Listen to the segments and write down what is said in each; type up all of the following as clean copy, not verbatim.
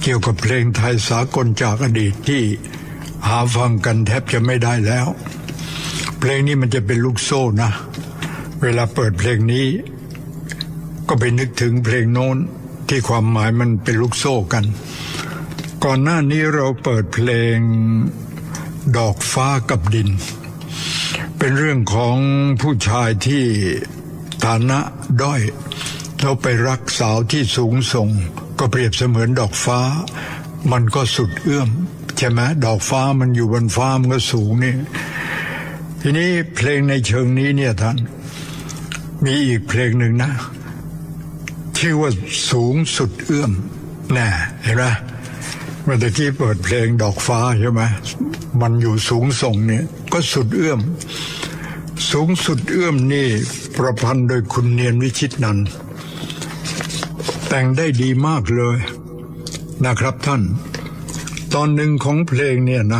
เกี่ยวกับเพลงไทยสากลจากอดีตที่หาฟังกันแทบจะไม่ได้แล้วเพลงนี้มันจะเป็นลูกโซ่นะเวลาเปิดเพลงนี้ก็ไปนึกถึงเพลงโน้นที่ความหมายมันเป็นลูกโซ่กันก่อนหน้านี้เราเปิดเพลงดอกฟ้ากับดินเป็นเรื่องของผู้ชายที่ฐานะด้อยแล้วไปรักสาวที่สูงส่งก็เปรียบเสมือนดอกฟ้ามันก็สุดเอื้อมใช่ไหมดอกฟ้ามันอยู่บนฟ้ามันก็สูงนี่ทีนี้เพลงในเชิงนี้เนี่ยท่านมีอีกเพลงหนึ่งนะชื่อว่าสูงสุดเอื้อมแน่เห็นไหมเมื่อกี้เปิดเพลงดอกฟ้าใช่ไหมมันอยู่สูงส่งเนี่ยก็สุดเอื้อมสูงสุดเอื้อมนี่ประพันธ์โดยคุณเนียนวิชิตนันท์แต่งได้ดีมากเลยนะครับท่านตอนหนึ่งของเพลงเนี่ยนะ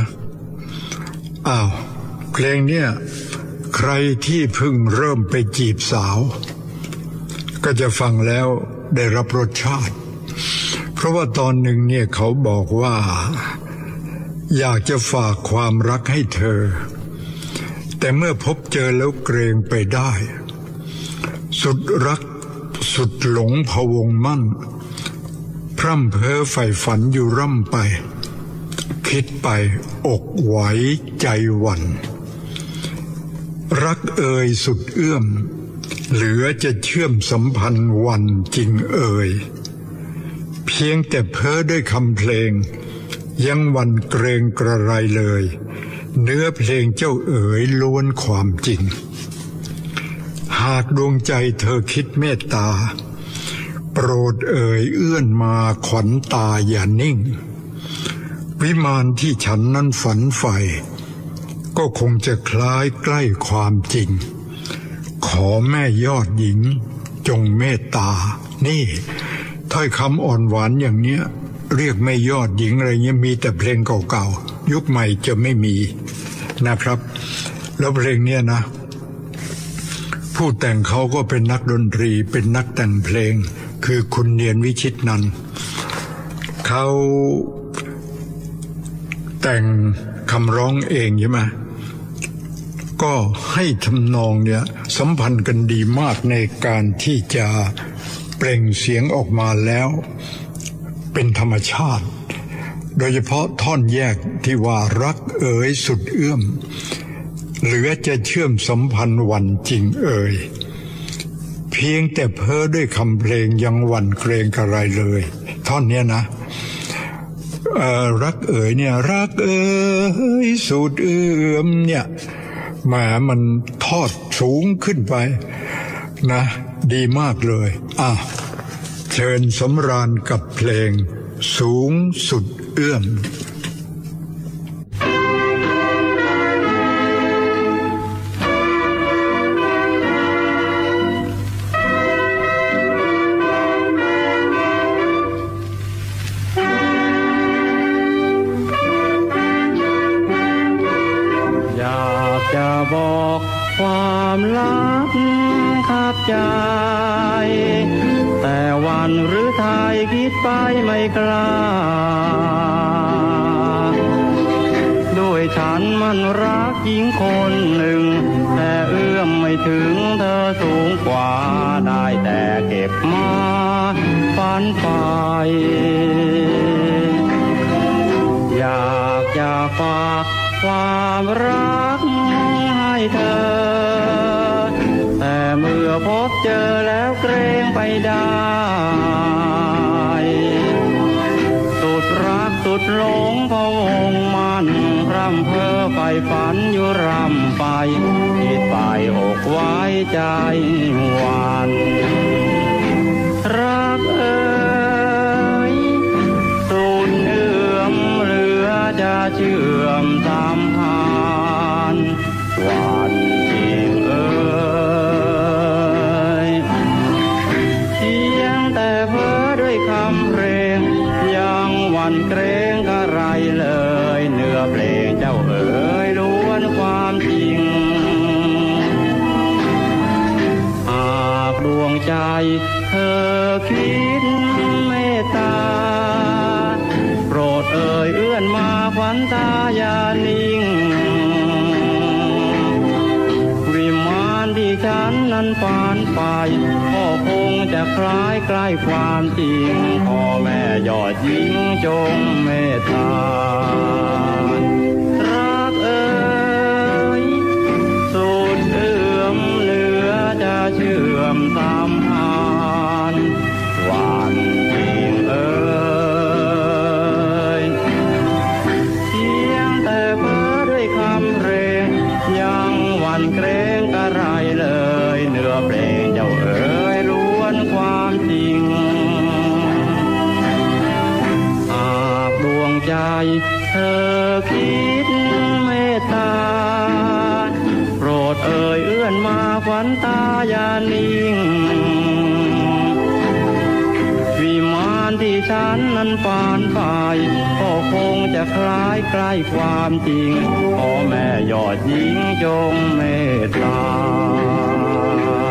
เพลงเนี่ยใครที่เพิ่งเริ่มไปจีบสาวก็จะฟังแล้วได้รับรสชาติเพราะว่าตอนหนึ่งเนี่ยเขาบอกว่าอยากจะฝากความรักให้เธอแต่เมื่อพบเจอแล้วเกรงไปได้สุดรักสุดหลงพะวงมั่นพร่ำเพ้อใฝ่ฝันอยู่ร่ำไปคิดไปอกไหวใจหวั่นรักเอ่ยสุดเอื้อมเหลือจะเชื่อมสัมพันธ์วันจริงเอ่ยเพียงแต่เพ้อด้วยคำเพลงยังหวั่นเกรงกระไรเลยเนื้อเพลงเจ้าเอ๋ยล้วนความจริงหากดวงใจเธอคิดเมตตาโปรดเอ่ยเอื้อนมาขวัญตาอย่านิ่งวิมานที่ฉันนั้นฝันใฝ่ก็คงจะคล้ายใกล้ความจริงขอแม่ยอดหญิงจงเมตตานี่ถ้อยคำอ่อนหวานอย่างเนี้ยเรียกแม่ยอดหญิงอะไรเงี้ยมีแต่เพลงเก่าๆยุคใหม่จะไม่มีนะครับแล้วเพลงเนี้ยนะผู้แต่งเขาก็เป็นนักดนตรีเป็นนักแต่งเพลงคือคุณเนียนวิชิตนันท์เขาแต่งคำร้องเองใช่ไหมก็ให้ทำนองเนี่ยสัมพันธ์กันดีมากในการที่จะเปล่งเสียงออกมาแล้วเป็นธรรมชาติโดยเฉพาะท่อนแยกที่ว่ารักเอ๋ยสุดเอื้อมเหลือจะเชื่อมสัมพันธ์วันจริงเอ่ยเพียงแต่เพ้อด้วยคำเพลงยังหวั่นเกรงกระไรเลยท่อนเนี้ยนะรักเอ๋ยเนี่ยรักเอ๋ยสุดเอื้อมเนี่ยแหมมันทอดสูงขึ้นไปนะดีมากเลยเชิญสำราญกับเพลงสูงสุดเอื้อมจะบอกความลับขับใจแต่วันหรือไทยคิดไปไม่กล้าด้วยฉันมันรักหญิงคนหนึ่งแต่เอื้อมไม่ถึงเธอสูงกว่าได้แต่เก็บมาฝันไปอยากจะฝากความรักให้เธอแต่เมื่อพบเจอแล้วเกรงไปได้สุดรักสุดหลงพะวงมันร่ำเพ้อใฝ่ฝันอยู่ร่ำไปคิดไปอกไว้ใจหวั่นรักเอ๋ยสุดเอื้อมเหลือจะเชื่อมสัมพันธ์วันจริงเอ๋ยเพียงแต่เพ้อด้วยคำเพลงยังหวั่นเกรงกระไรเลยเนื้อเพลงเจ้าเอ๋ยล้วนความจริงหากดวงใจเธอคิดเมตตานั้นปานไปก็คงจะคล้ายใกล้ความจริงพ่อแม่ยอดหญิงจงเมตตารักเอ๋ยสุดเอื้อมเหลือจะเชื่อมสัมพันธ์หวานจริงเอ๋ยเพียงแต่เพ้อด้วยคำเร่งยังหวั่นเกรงกระไรเลยเนื้อเพลงเจ้าเอ๋ยล้วนความจริงหากดวงใจเธอคิดเมตตาโปรดเอ่ยเอื้อนมาขวัญตาอย่านิ่งวิมานที่ฉันนั้นปานไปก็คงจะคล้ายใกล้ความจริงพ่อแม่ยอดหญิงจงเมตตา